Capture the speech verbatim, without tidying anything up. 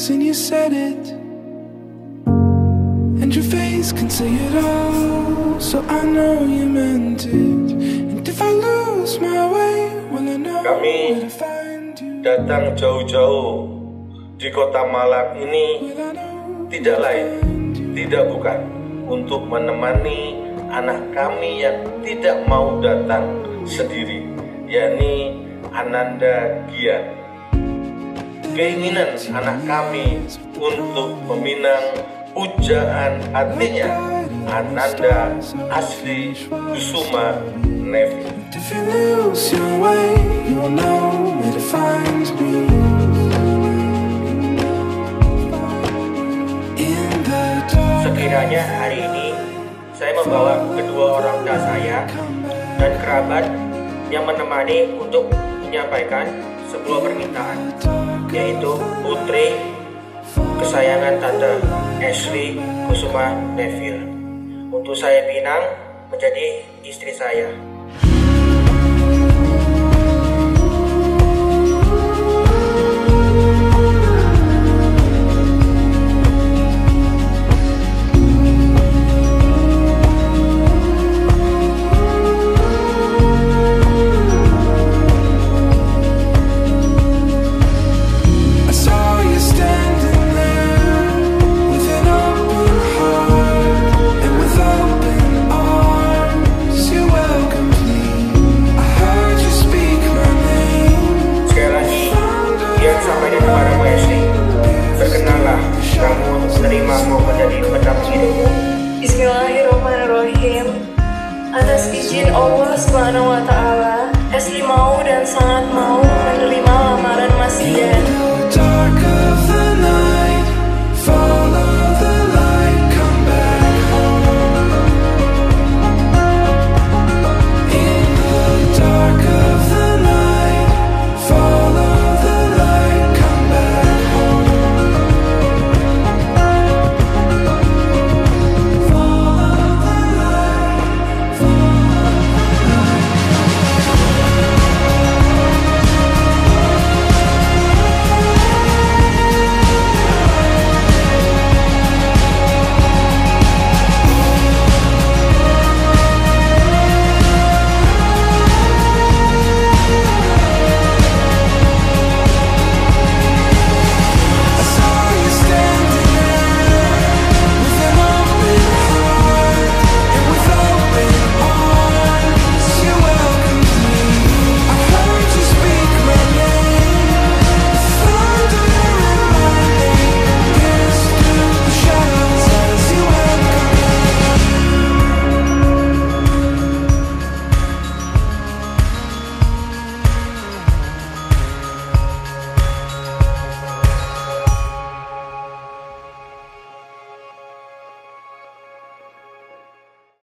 and you said it, and your face can say it all, so I know you meant it. And if I lose my way, well I know where to find you. Datang jauh-jauh di kota Malang ini tidak lain, tidak bukan untuk menemani anak kami yang tidak mau datang sendiri, yakni Ananda Gian. Keinginan anak kami untuk meminang pujaan hatinya Ananda Asli Kusuma Neville. Sekiranya hari ini saya membawa kedua orang tua saya dan kerabat yang menemani untuk menyampaikan sebuah permintaan, yaitu putri kesayangan Tante Asli Kusuma Neville untuk saya pinang menjadi istri saya. Bismillahirrahmanirrahim. Atas izin Allah Subhanahu wa Ta'ala, Asli mau dan sangat mau